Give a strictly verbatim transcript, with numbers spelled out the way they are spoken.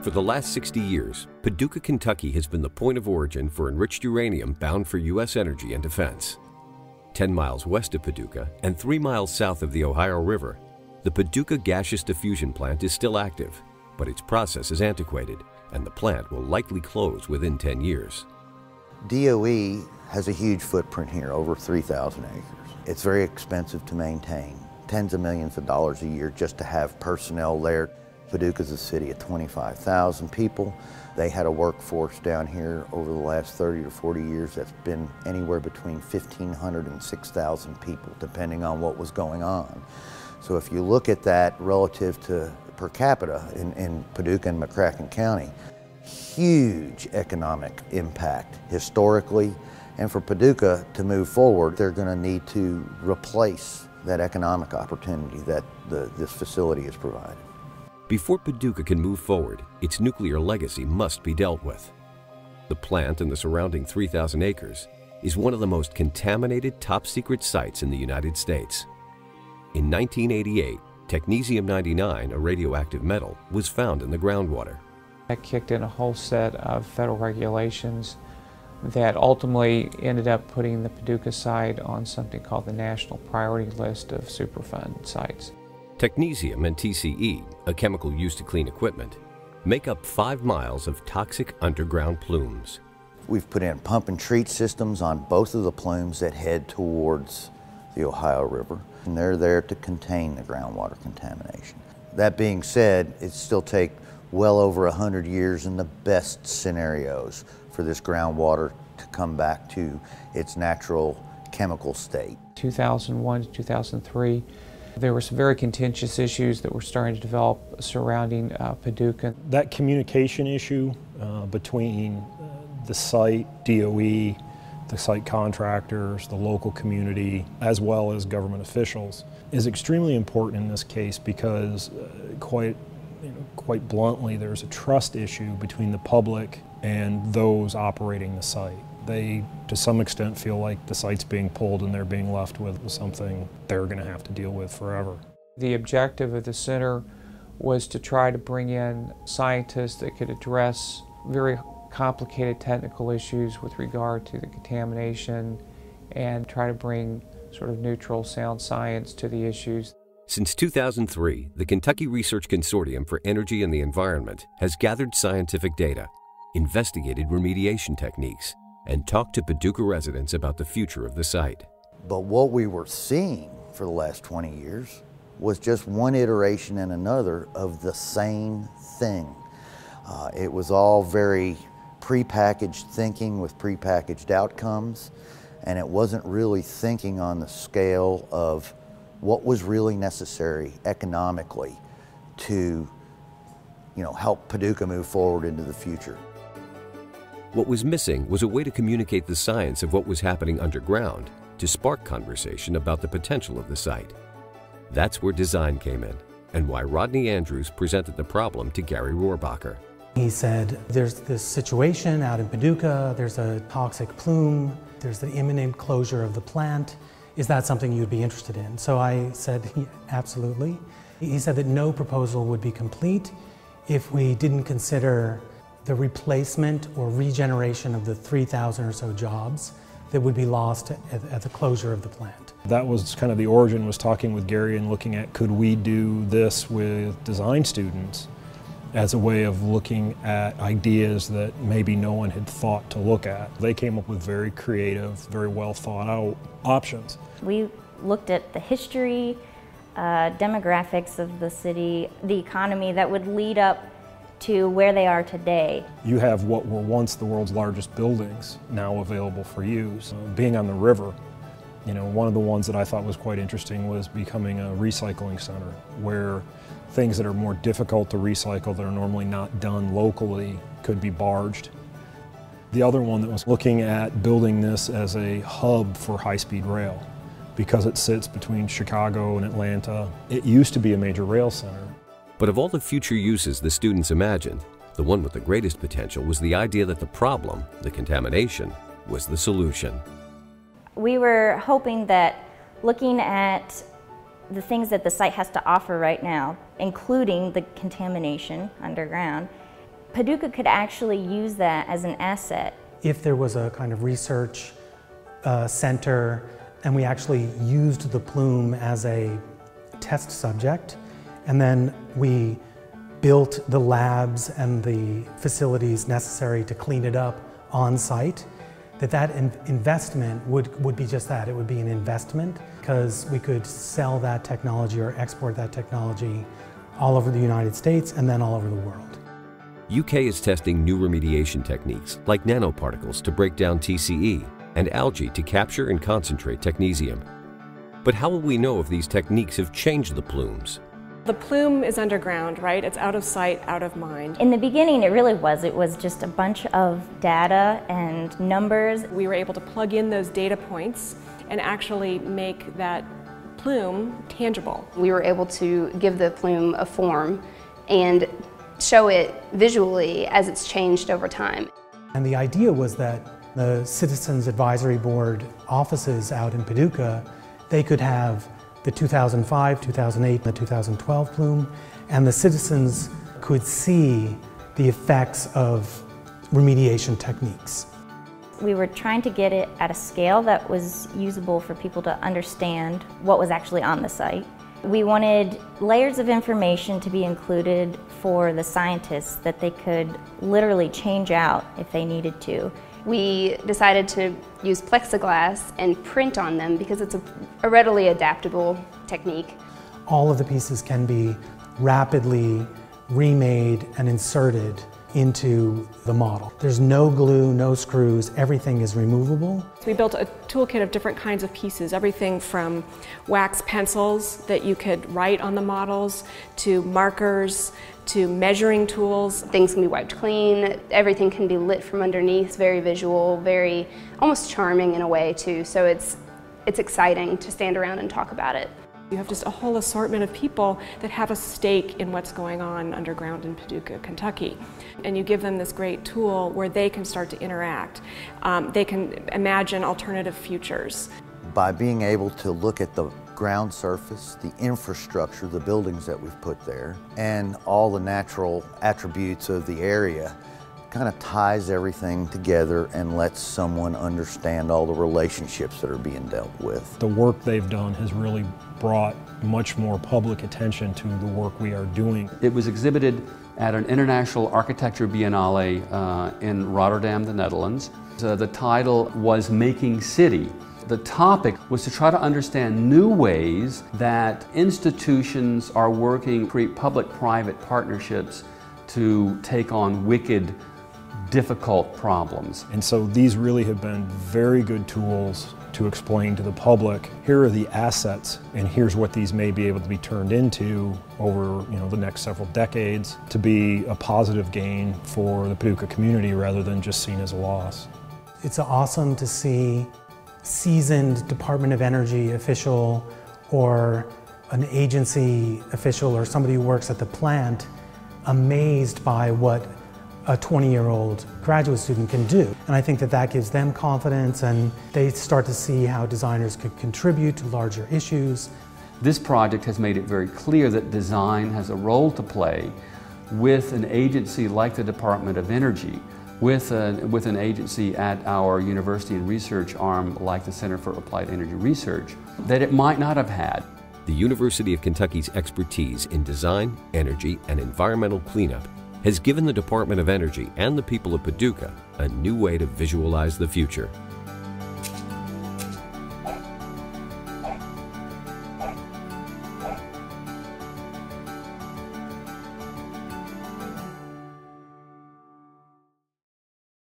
For the last sixty years, Paducah, Kentucky has been the point of origin for enriched uranium bound for U S energy and defense. Ten miles west of Paducah and three miles south of the Ohio River, the Paducah Gaseous Diffusion Plant is still active, but its process is antiquated, and the plant will likely close within ten years. D O E has a huge footprint here, over three thousand acres. It's very expensive to maintain, tens of millions of dollars a year just to have personnel there. Paducah's a city of twenty-five thousand people. They had a workforce down here over the last thirty to forty years that's been anywhere between fifteen hundred and six thousand people, depending on what was going on. So if you look at that relative to per capita in, in Paducah and McCracken County, huge economic impact historically. And for Paducah to move forward, they're going to need to replace that economic opportunity that the, this facility has provided. Before Paducah can move forward, its nuclear legacy must be dealt with. The plant and the surrounding three thousand acres is one of the most contaminated top-secret sites in the United States. In nineteen eighty-eight, technetium ninety-nine, a radioactive metal, was found in the groundwater. That kicked in a whole set of federal regulations that ultimately ended up putting the Paducah site on something called the National Priority List of Superfund sites. Technetium and T C E, a chemical used to clean equipment, make up five miles of toxic underground plumes. We've put in pump and treat systems on both of the plumes that head towards the Ohio River, and they're there to contain the groundwater contamination. That being said, it still take well over a hundred years in the best scenarios for this groundwater to come back to its natural chemical state. two thousand one to two thousand three, there were some very contentious issues that were starting to develop surrounding uh, Paducah. That communication issue uh, between uh, the site, D O E, the site contractors, the local community, as well as government officials, is extremely important in this case because uh, quite, you know, quite bluntly, there's a trust issue between the public and those operating the site. They, to some extent, feel like the site's being pulled and they're being left with something they're going to have to deal with forever. The objective of the center was to try to bring in scientists that could address very complicated technical issues with regard to the contamination and try to bring sort of neutral, sound science to the issues. Since two thousand three, the Kentucky Research Consortium for Energy and the Environment has gathered scientific data, investigated remediation techniques, and talked to Paducah residents about the future of the site. But what we were seeing for the last twenty years was just one iteration and another of the same thing. Uh, it was all very prepackaged thinking with prepackaged outcomes, and it wasn't really thinking on the scale of what was really necessary economically to, you know, help Paducah move forward into the future. What was missing was a way to communicate the science of what was happening underground to spark conversation about the potential of the site. That's where design came in, and why Rodney Andrews presented the problem to Gary Rohrbacher. He said, there's this situation out in Paducah, there's a toxic plume, there's the imminent closure of the plant. Is that something you'd be interested in? So I said, absolutely. He said that no proposal would be complete if we didn't consider the replacement or regeneration of the three thousand or so jobs that would be lost at, at the closure of the plant. That was kind of the origin, was talking with Gary and looking at, could we do this with design students as a way of looking at ideas that maybe no one had thought to look at. They came up with very creative, very well thought out options. We looked at the history, uh, demographics of the city, the economy that would lead up to where they are today. You have what were once the world's largest buildings now available for use. Uh, being on the river, you know, one of the ones that I thought was quite interesting was becoming a recycling center where things that are more difficult to recycle that are normally not done locally could be barged. The other one that was looking at building this as a hub for high-speed rail because it sits between Chicago and Atlanta. It used to be a major rail center. But of all the future uses the students imagined, the one with the greatest potential was the idea that the problem, the contamination, was the solution. We were hoping that looking at the things that the site has to offer right now, including the contamination underground, Paducah could actually use that as an asset. If there was a kind of research uh, center and we actually used the plume as a test subject, and then we built the labs and the facilities necessary to clean it up on site, that that in investment would, would be just that. It would be an investment because we could sell that technology or export that technology all over the United States and then all over the world. U K is testing new remediation techniques like nanoparticles to break down T C E and algae to capture and concentrate technetium. But how will we know if these techniques have changed the plumes? The plume is underground, right? It's out of sight, out of mind. In the beginning, it really was. It was just a bunch of data and numbers. We were able to plug in those data points and actually make that plume tangible. We were able to give the plume a form and show it visually as it's changed over time. And the idea was that the Citizens Advisory Board offices out in Paducah, they could have the two thousand five, two thousand eight, and the two thousand twelve plume, and the citizens could see the effects of remediation techniques. We were trying to get it at a scale that was usable for people to understand what was actually on the site. We wanted layers of information to be included for the scientists that they could literally change out if they needed to. We decided to use plexiglass and print on them because it's a, a readily adaptable technique. All of the pieces can be rapidly remade and inserted into the model. There's no glue, no screws, everything is removable. We built a toolkit of different kinds of pieces, everything from wax pencils that you could write on the models, to markers, to measuring tools. Things can be wiped clean, everything can be lit from underneath, very visual, very almost charming in a way too, so it's, it's exciting to stand around and talk about it. You have just a whole assortment of people that have a stake in what's going on underground in Paducah, Kentucky. And you give them this great tool where they can start to interact. Um, they can imagine alternative futures. By being able to look at the ground surface, the infrastructure, the buildings that we've put there, and all the natural attributes of the area, kind of ties everything together and lets someone understand all the relationships that are being dealt with. The work they've done has really brought much more public attention to the work we are doing. It was exhibited at an International Architecture Biennale uh, in Rotterdam, the Netherlands. Uh, the title was Making City. The topic was to try to understand new ways that institutions are working to create public-private partnerships to take on wicked, difficult problems. And so these really have been very good tools to explain to the public, here are the assets and here's what these may be able to be turned into over you know, the next several decades to be a positive gain for the Paducah community rather than just seen as a loss. It's awesome to see seasoned Department of Energy official or an agency official or somebody who works at the plant amazed by what a twenty-year-old graduate student can do. And I think that that gives them confidence and they start to see how designers could contribute to larger issues. This project has made it very clear that design has a role to play with an agency like the Department of Energy, with, a, with an agency at our university and research arm like the Center for Applied Energy Research, that it might not have had. The University of Kentucky's expertise in design, energy, and environmental cleanup has given the Department of Energy and the people of Paducah a new way to visualize the future.